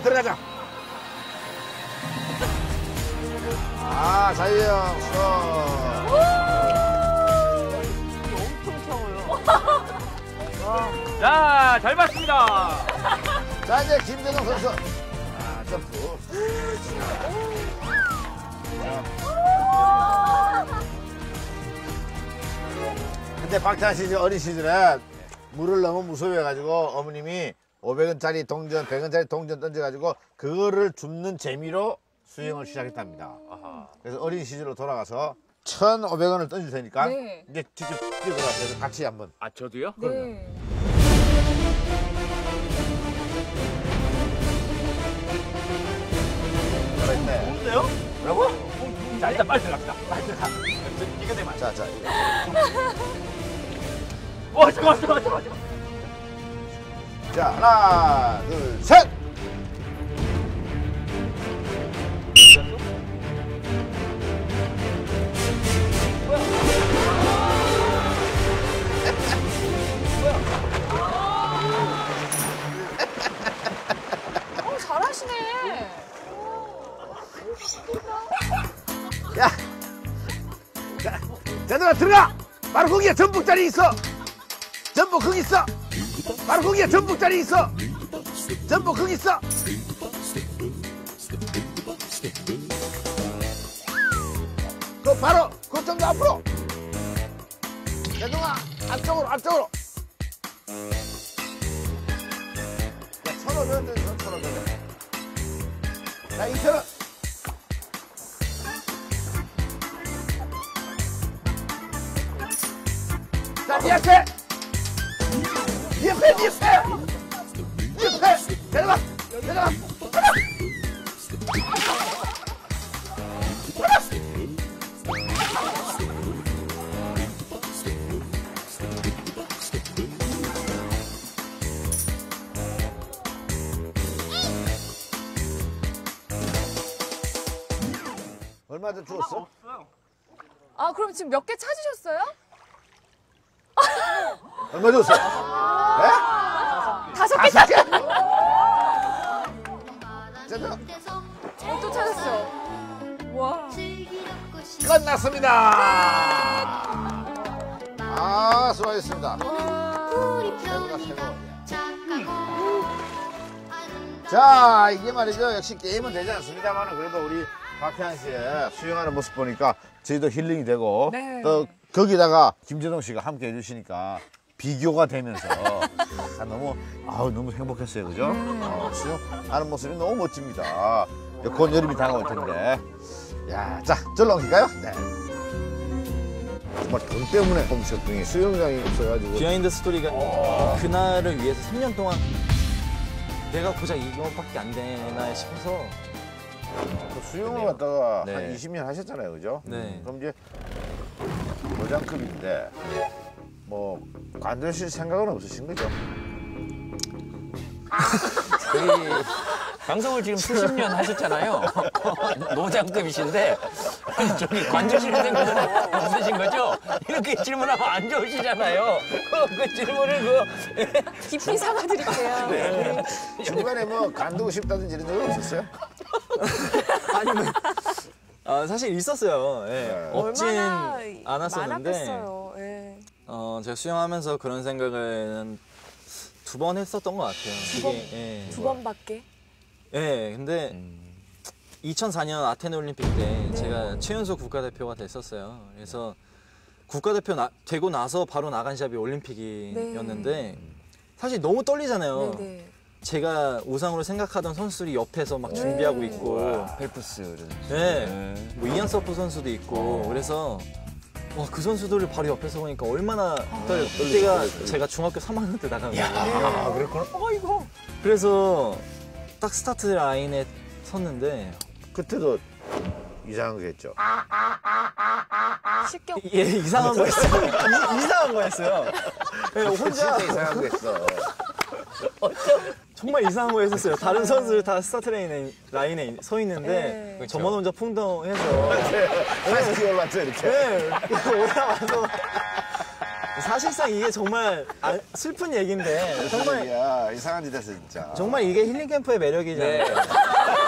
들어가자. 아, 자유형, 엄청 차워요. 자, 잘 봤습니다. 자, 이제 김재동 선수. 아, 점프. 근데 박찬 씨 어린 시절에 물을 너무 무서워해가지고 어머님이 500원짜리 동전, 100원짜리 동전 던져가지고 그거를 줍는 재미로 수영을 시작했답니다. 아하. 그래서 어린 시절로 돌아가서 1,500원을 던질 테니까 네. 이제 직접 뛰어들어가서 같이 한번. 아, 저도요? 네. 잘했네. 좋은데요? 뭐라고? 자, 일단 빨리 들어갑시다. 빨리 들어가. 이거 되면. 자, 자. 잠깐만. 자, 하나, 둘, 셋! 잘하시네. 야! 자, 제대로 들어가! 바로 거기에 전복자리 있어! 전복 거기 있어! 바로 거기에 전복자리 있어! 전복 거기 있어! 그 바로 그 좀 더 앞으로! 제동아 앞쪽으로 앞쪽으로! 야, 1,500원 줘, 1,500원. 자, 2,000원. 자, 니 앞에! 니 앞에! 니 앞에! 니 앞에! 내려가! 내려가! 얼마 전 주웠어? 없어요. 아, 그럼 지금 몇 개 찾으셨어요? 얼마 줬어? 예? 5개 5개? 제대로 또 찾았어. 와. 끝났습니다. 아, 수고하셨습니다. 최고다, 최고. 자, 이게 말이죠. 역시 게임은 되지 않습니다만 그래도 우리 박태환 씨의 수영하는 모습 보니까 저희도 힐링이 되고 네. 또 거기다가 김재동 씨가 함께 해주시니까 비교가 되면서 너무 행복했어요, 그죠? 수영하는 모습이 너무 멋집니다. 곧 여름이 다가올 텐데. 야, 자, 절로 옮길까요? 네. 정말 돈 때문에 홈쇼핑에 수영장이 없어가지고. 비하인드 스토리가 그날을 위해서 3년 동안 내가 고작 이것밖에 안 되나 싶어서 그 수영을 갖다가 네. 한 20년 하셨잖아요, 그죠? 네. 그럼 이제 도장급인데 뭐 관두실 생각은 없으신 거죠? 저희 방송을 지금 수십 년 하셨잖아요. 노장급이신데 저기 관두시는 생각은 없으신 거죠? 이렇게 질문하면 안 좋으시잖아요. 그 질문을 깊이 사과드릴게요. 네. 중간에 뭐 관두고 싶다든지 이런 적은 없었어요? 사실 있었어요. 예. 네. 없진 얼마나 않았었는데 많았겠어요. 예. 제가 수영하면서 그런 생각을 2번 했었던 것 같아요. 이게, 두 번밖에? 예, 근데 2004년 아테네 올림픽 때 제가 최연소 국가대표가 됐었어요. 그래서 국가대표 되고 나서 바로 나간 시합이 올림픽이었는데 사실 너무 떨리잖아요. 네네. 제가 우상으로 생각하던 선수들이 옆에서 막 준비하고 있고 펠프스 네. 뭐 이안 서프 선수도 있고 그래서 와, 그 선수들을 바로 옆에서 보니까 얼마나 떨려. 그때가 제가 중학교 3학년 때 나간 거예요. 아, 그랬구나. 어이구. 그래서 딱 스타트 라인에 섰는데 그때도 이상한 거 했죠? 실격. 예, 이상한 거 했어요. 이상한 거 했어요. 네, 혼자 진짜 이상한 거 했어. 정말 이상한 거 했었어요. 다른 선수들 다 스타트 라인에 서 있는데 네. 저만 혼자 풍덩해서 다시 올랐죠, 이렇게. 네, 올라와서 사실상 이게 정말 슬픈 얘기인데 정말 야 이상한 짓 했어 진짜. 정말 이게 힐링 캠프의 매력이잖아요. 네.